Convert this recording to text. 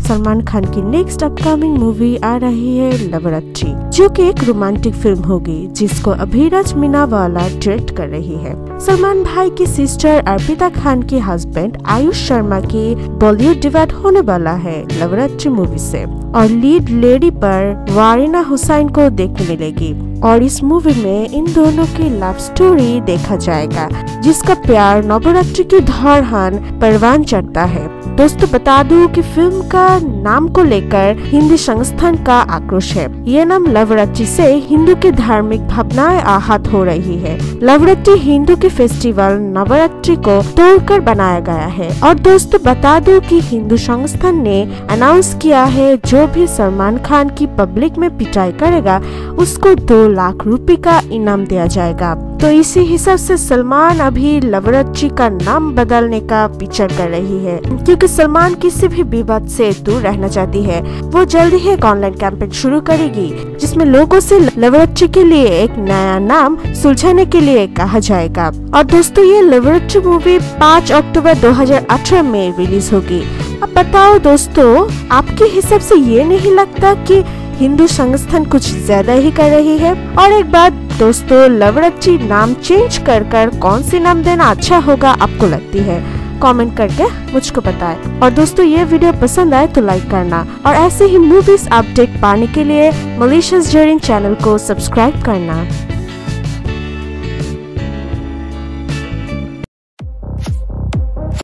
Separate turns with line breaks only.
सलमान खान की next upcoming movie आ रही है लवरात्रि, जो कि एक रोमांटिक फिल्म होगी जिसको अभिराज मीनावाला डायरेक्ट कर रही है। सलमान भाई की सिस्टर अर्पिता खान के हस्बैंड आयुष शर्मा की बॉलीवुड डिबेट होने वाला है लवरात्रि मूवी से, और लीड लेडी पर वारिना हुसैन को देखने मिलेगी। और इस मूवी में इन दोनों की लव स्टोरी देखा जाएगा, जिसका प्यार नवरात्रि की धौरहन परवान चढ़ता है। दोस्तों बता दूं कि फिल्म का नाम को लेकर हिंदू संस्थान का आक्रोश है। ये नाम लवरात्रि से हिंदू की धार्मिक भावनाएं आहत हो रही है। लवरात्रि हिंदू के फेस्टिवल नवरात्रि को तोड़कर बनाया गया है। और दोस्तों बता दूं कि हिंदू संस्थान ने अनाउंस किया है जो भी सलमान खान की पब्लिक में पिटाई करेगा उसको 2 लाख रुपए का इनाम दिया जाएगा। तो इसी हिसाब से सलमान अभी लवरात्रि का नाम बदलने का पीछा कर रही है, क्योंकि सलमान किसी भी विवाद से दूर रहना चाहती है। वो जल्दी ही एक ऑनलाइन कैंपेन शुरू करेगी जिसमें लोगों से लवरात्रि के लिए एक नया नाम सुलझाने के लिए कहा जाएगा। और दोस्तों ये लवरात्रि मूवी 5 अक्टूबर 2018 में रिलीज होगी। अब बताओ दोस्तों, आपके हिसाब से ये नहीं लगता कि हिंदू संस्थान कुछ ज्यादा ही कर रही है? और एक बात दोस्तों, लवरात्रि नाम चेंज कर कौन सी नाम देना अच्छा होगा आपको लगती है? कमेंट करके मुझको बताएं। और दोस्तों ये वीडियो पसंद आए तो लाइक करना, और ऐसे ही मूवीज अपडेट पाने के लिए मलिशा जरिन चैनल को सब्सक्राइब करना।